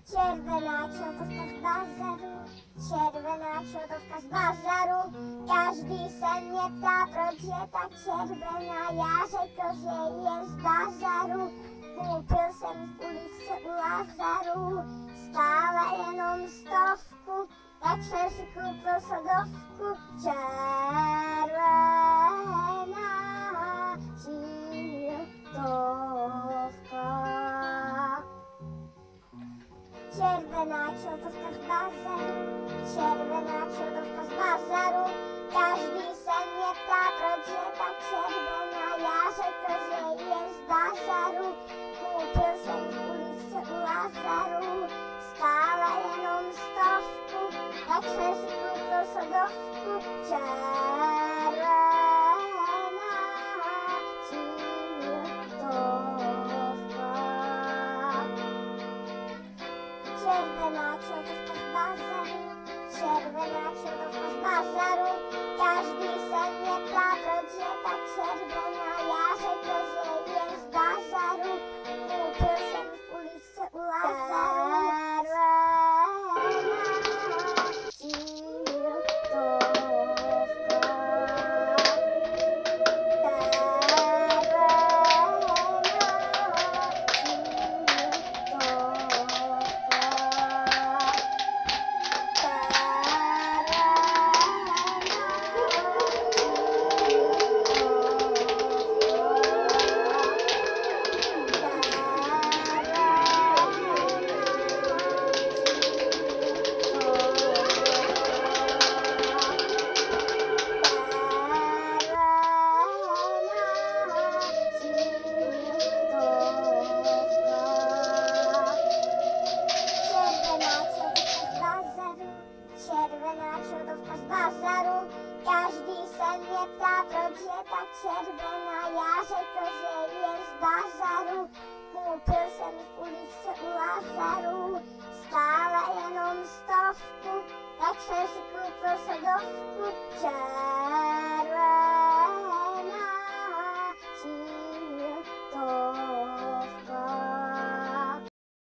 Červená kšeltovka z bazaru, červená kšeltovka z bazaru. Každý se mě ptá, proč je tak červená, já řekl, že je z bazaru. Koupil jsem v ulici u Lazaru, stále jenom 100, tak jsem si koupil sodovku. Červená kšeltovka. Červená kšeltovka z bazaru, červená kšeltovka z bazaru. Každý se mě ptá, proč je tak červená, já řekl, že je z bazaru. Koupil jsem v ulici u Lazaru, stále jenom 100, tak jsem si koupil sodovku. Červená kšeltovka. Červená kšeltovka z bazaru, červená kšeltovka z bazaru. Každý se mě ptá, proč je tak červená, já řekl, že je z bazaru. Koupil jsem v ulici u Lazaru. Červená kšeltovka z bazaru, každý se mě ptá, proč je tak červená, já řekl, že je z bazaru. Koupil jsem v ulici u Lazaru, stále jenom 100, tak jsem si koupil sodovku.